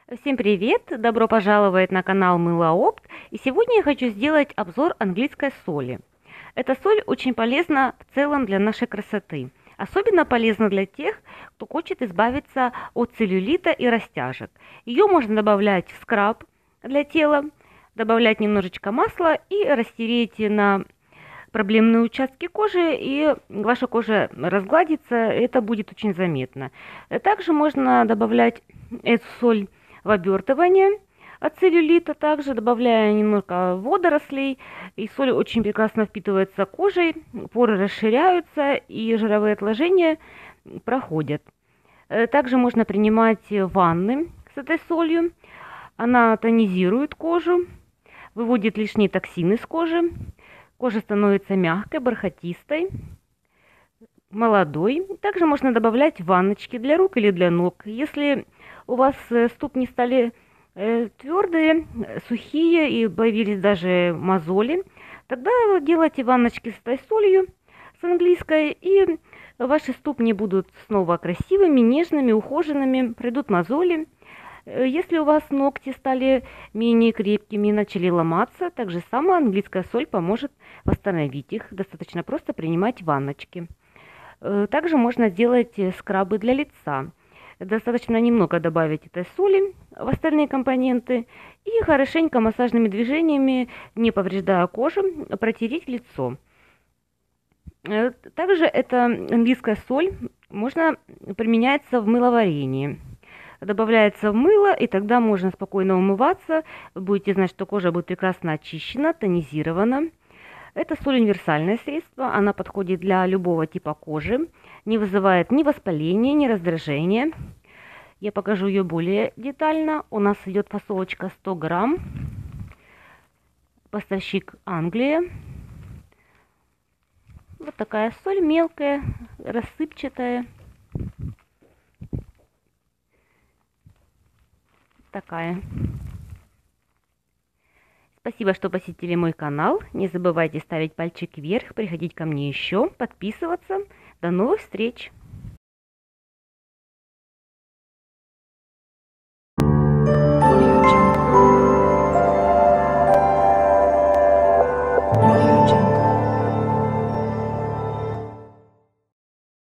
Всем привет! Добро пожаловать на канал Мыло Опт. И сегодня я хочу сделать обзор английской соли. Эта соль очень полезна в целом для нашей красоты. Особенно полезна для тех, кто хочет избавиться от целлюлита и растяжек. Ее можно добавлять в скраб для тела, добавлять немножечко масла и растереть на проблемные участки кожи, и ваша кожа разгладится, это будет очень заметно. Также можно добавлять эту соль в обертывание от целлюлита, также добавляя немного водорослей, и соль очень прекрасно впитывается кожей, поры расширяются и жировые отложения проходят. Также можно принимать ванны с этой солью, она тонизирует кожу, выводит лишние токсины с кожи, кожа становится мягкой, бархатистой, молодой. Также можно добавлять ванночки для рук или для ног. Если у вас ступни стали твердые, сухие и появились даже мозоли, тогда делайте ванночки с этой солью, с английской, и ваши ступни будут снова красивыми, нежными, ухоженными, пройдут мозоли. Если у вас ногти стали менее крепкими и начали ломаться, так же само английская соль поможет восстановить их. Достаточно просто принимать ванночки. Также можно сделать скрабы для лица. Достаточно немного добавить этой соли в остальные компоненты и хорошенько массажными движениями, не повреждая кожу, протереть лицо. Также эта английская соль можно применяется в мыловарении. Добавляется в мыло, и тогда можно спокойно умываться. Вы будете знать, что кожа будет прекрасно очищена, тонизирована. Это соль универсальное средство, она подходит для любого типа кожи, не вызывает ни воспаления, ни раздражения. Я покажу ее более детально. У нас идет фасовочка 100 грамм, поставщик Англия. Вот такая соль мелкая, рассыпчатая. Такая. Спасибо, что посетили мой канал. Не забывайте ставить пальчик вверх, приходить ко мне еще, подписываться. До новых встреч!